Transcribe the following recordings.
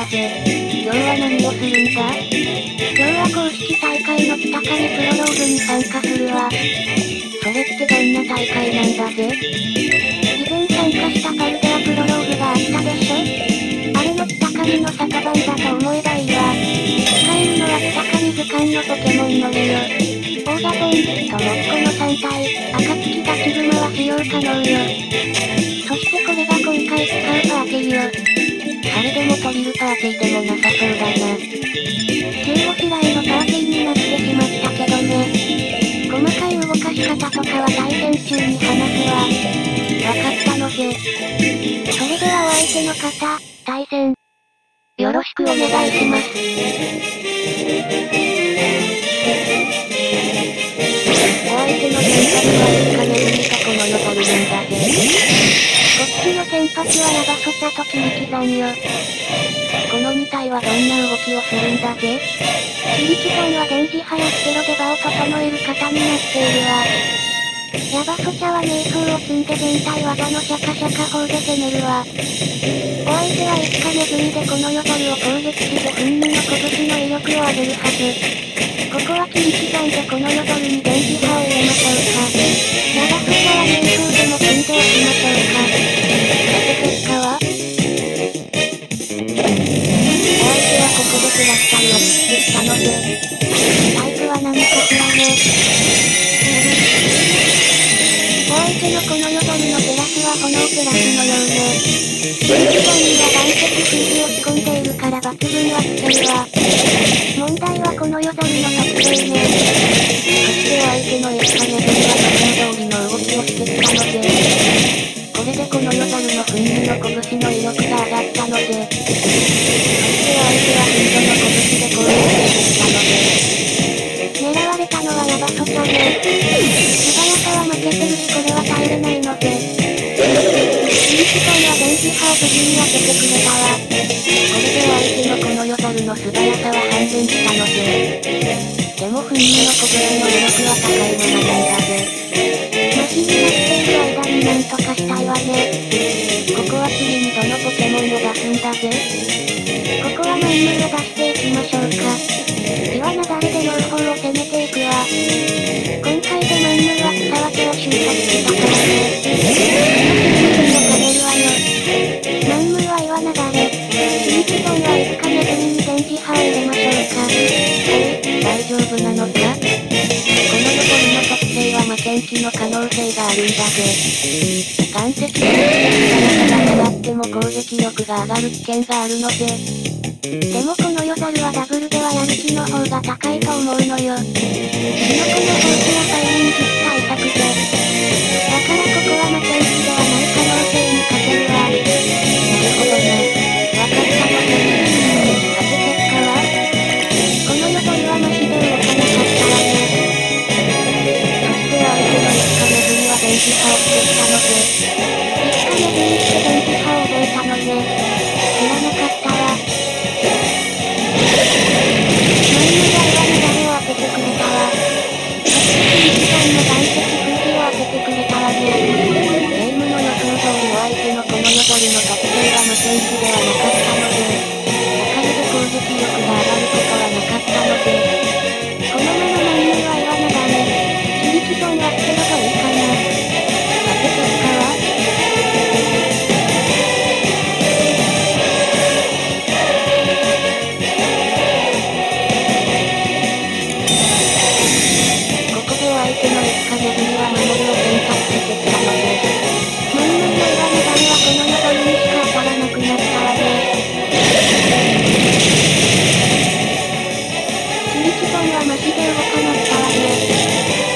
だぜ。今日は何をするんだ？今日は公式大会の北上プロローグに参加するわ。それってどんな大会なんだぜ？以前参加したパルデアプロローグがあったでしょ？あれの北上の里番だと思えばいいわ。使えるのは北上図鑑のポケモンのみよ。オーガボン、とモッコの3体、暁立ちグマは使用可能よ。そしてこれが今回使うパーティーよ。それでもトリルパーティーでもなさそうだな。15試来のパーティーになってしまったけどね。細かい動かし方とかは対戦中に話すわ。わかったのぜ。それではお相手の方、対戦。よろしくお願いします。お相手の先発は1ヶ月とこのヨドルルンだぜ。こっちの先発はヤバソチャとキリキザンよ。この2体はどんな動きをするんだぜ？キリキザンは電磁波やステロで場を整える型になっているわ。ヤバソチャは瞑想を積んで全体技のシャカシャカ砲で攻めるわ。お相手は一家ネズミでこのヨドルを攻撃して糞の拳の威力を上げるはず。ここは切り刻んでこのヨドルに電磁波を入れましょうか。ヤバソチャは瞑想でも積んでおきましょうか。さて結果は？お相手はここでクラスターを切ってきたので。タイプは何かしらね。お相手のこのヨドルのテラスは炎テラスのようね。キリキザンには岩石封じを仕込んでいるから抜群はつけるわ。問題はこのヨドルの特性ね。そしてお相手の一家ネズミは予想通りの動きをしてきたので。これでこのヨドルの糞の拳の威力が上がったので。そしてお相手は糞の拳で攻撃してきたので。狙われたのはヤバソチャね。素早さは負けてるしこれは耐えれないので。キリキザンは電磁波を無事に当ててくれたわ。これでお相手のこのヨドルの素早さは半減したので。でも糞の拳の威力は高いままなんだぜ。麻痺になっている間になんとかしたいわね。ここは次にどのポケモンを出すんだぜ。ここはマンムルを出していきましょうか。岩なだれで両方を攻めていくわ。今回でマンムルは草分けを習得したからね。も兼ねるわよ。マンムルは岩なだれ。キリキザンは一家ネズミに電磁波を入れましょうか。大丈夫なのか？このヨドルの特性は負けん気の可能性があるんだぜ。岩石の速さが上がっても攻撃力が上がる危険があるので。でもこのヨドルはダブルではやる気の方が高いと思うのよ。キノコの放置は催眠術対策で。だからここは負けん気ではない可能性にかけるわ。なるほどな。わかったのね。さて結果は？このヨドルは麻痺で動かなかったわね。そして相手の一家ネズミは電磁波をしてきたので。一家ネズミって電磁波を覚えたのね。知らなかったわ。マンムルは岩の誰を当ててくれたわ。そしてキリキザンの岩石封じを当ててくれたわね。ゲームの予想通りお相手のこのヨドルの特性は無線機ではなかったので。おかげで攻撃力が上がることはなかったので。このままマンムルは岩なだね。キリキザンはステロといいかな。さて結果は？ここでお相手の一家ネズミは守りを選択してきたので。マンムルの岩の誰はこのヨドルにしか当たらなくなったわね。キリキザンは麻痺で動かなったわね。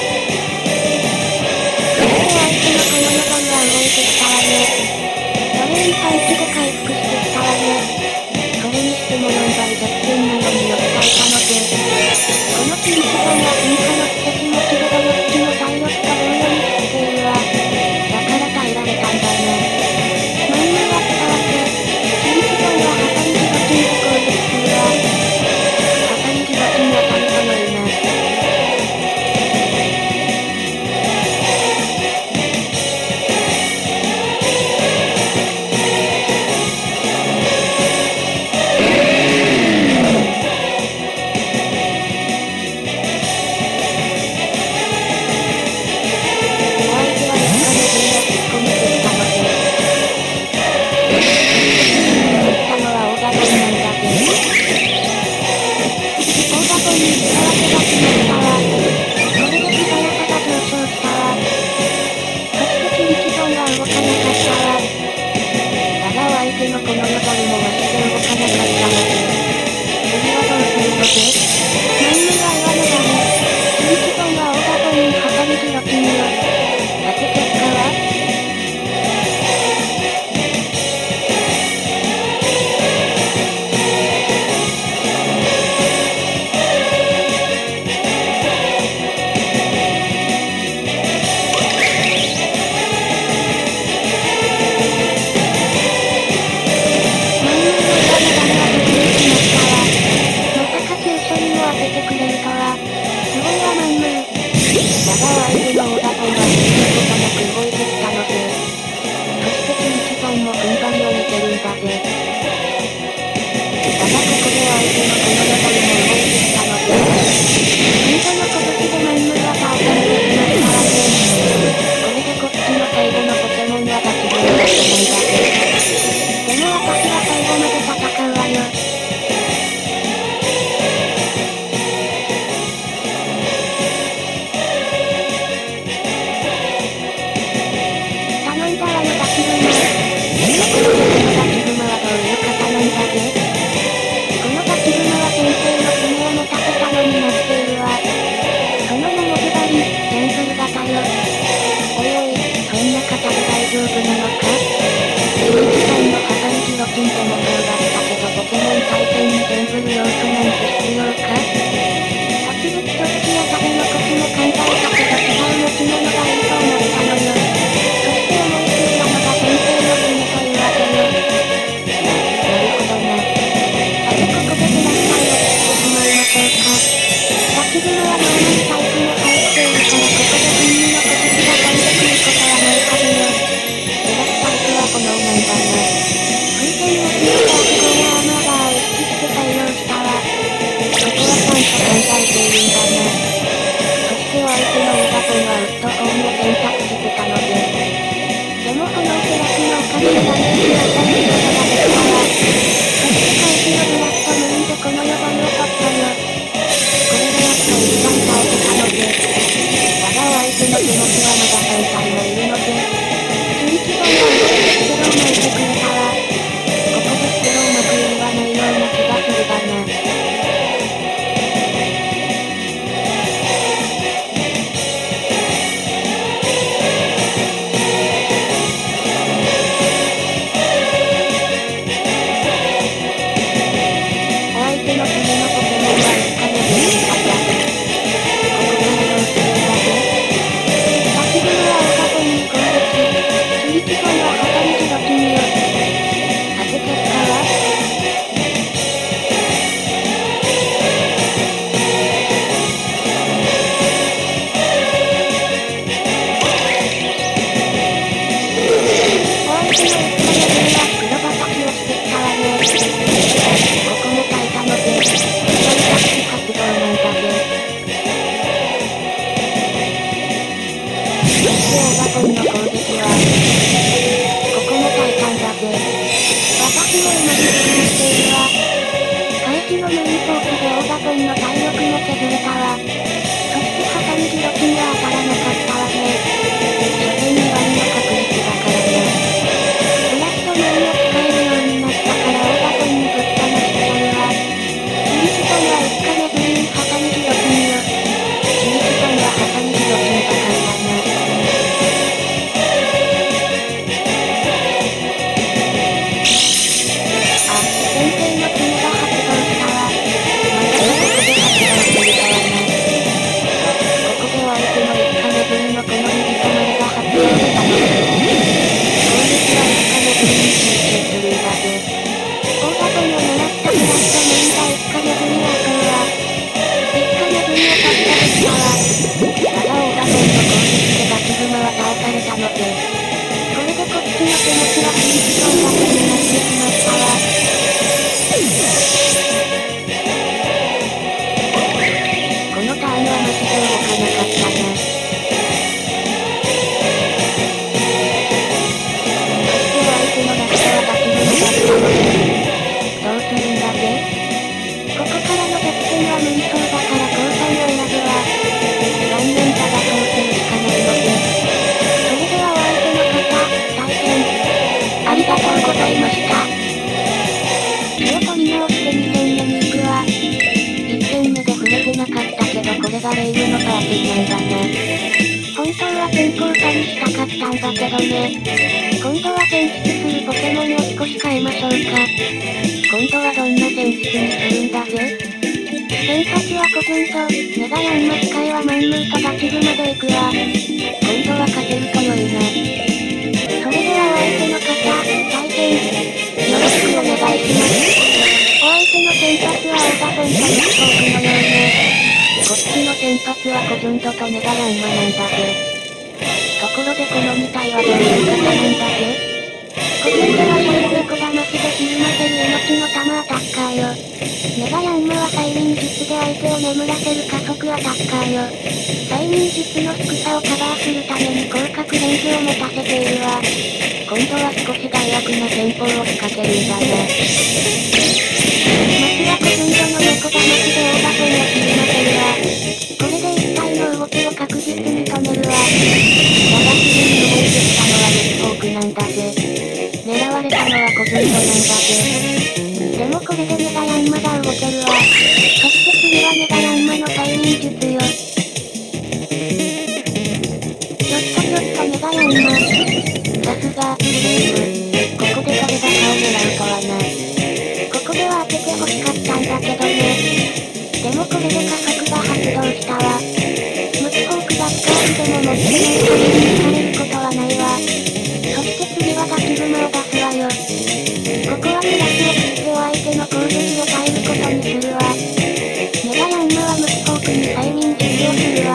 そしてお相手のこのヨドルは動いてきたわね。それにパンチで回復してきたわね。それにしても4倍弱点なのによく耐えたので。このキリキザンは進化の奇跡持ちで努力値の体力と同様につけているわ。だから耐えられたんだな。マンムルは草分け。キリキザンはハサミギロチンで攻撃するわ。ハサミギロチン当たると良いな。 テラスのおかげでダメージを与えることができたわ。そして回避のブラッドムーンでこの鎧を取ったよ。これでやっと一番耐えてたので。だがお相手の気持ちはまだ3体もいるので。11番は動いてステロを巻いてくれたわ。ここでステロを巻く意味はないような気がするがな。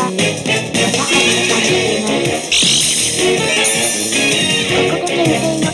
ここで先生の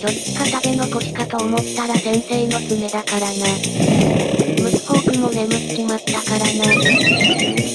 ちょっと食べ残しかと思ったら先生の爪だからな。ムツホークも眠っちまったからな。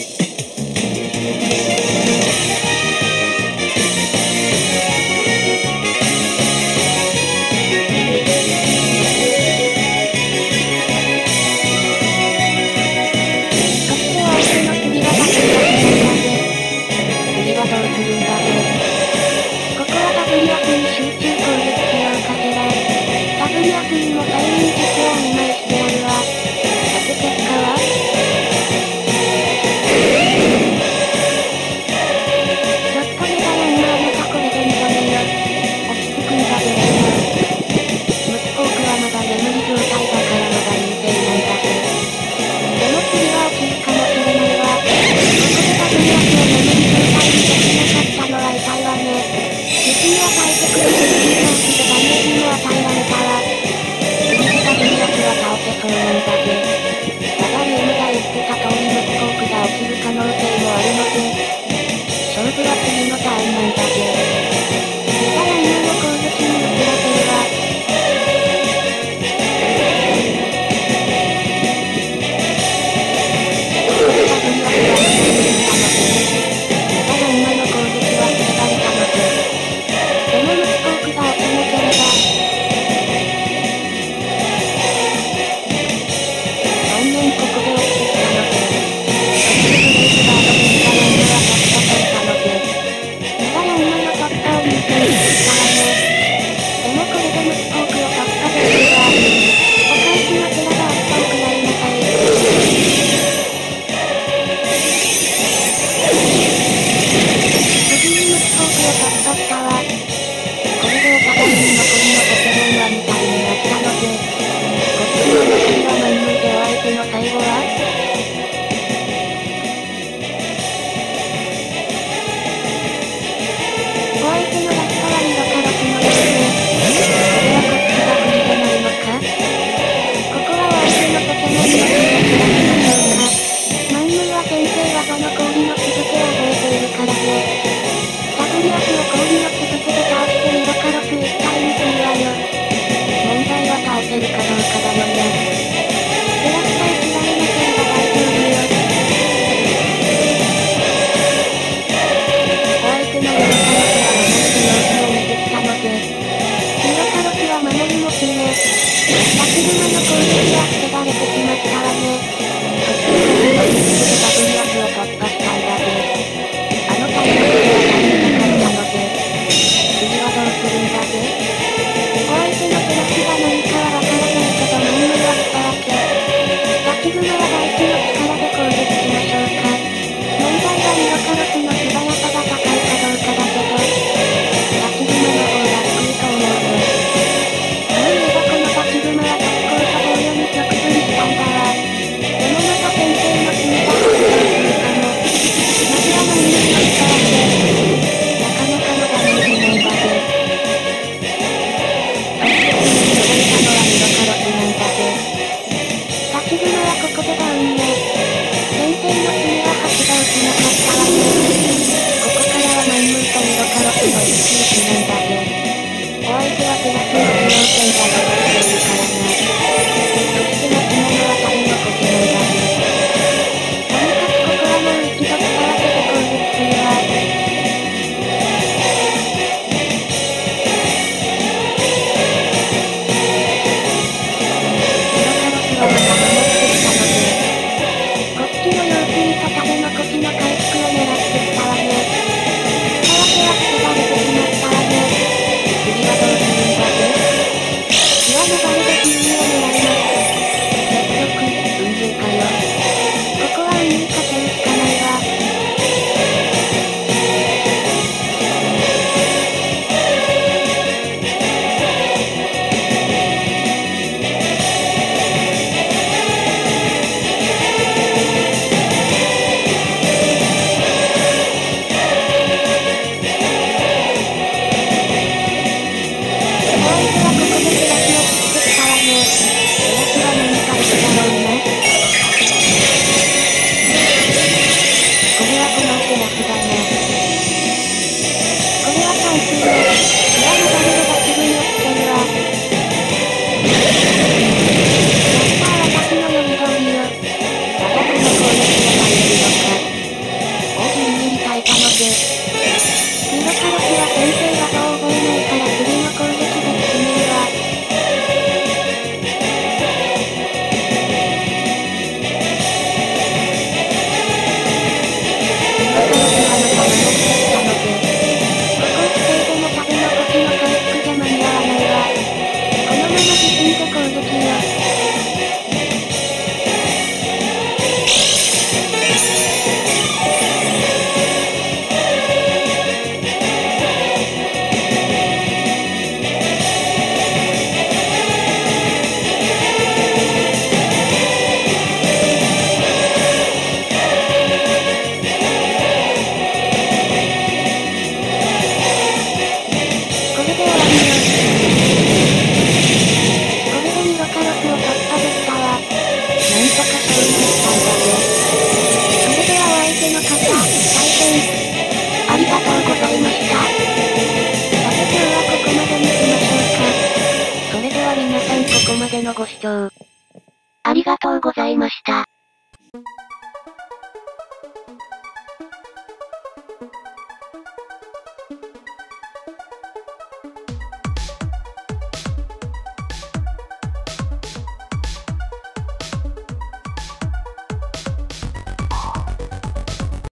したんだぜ。それではお相手の方、大変ありがとうございました。さて今日はここまでにしましょうか。それでは皆さんここまでのご視聴ありがとうございました。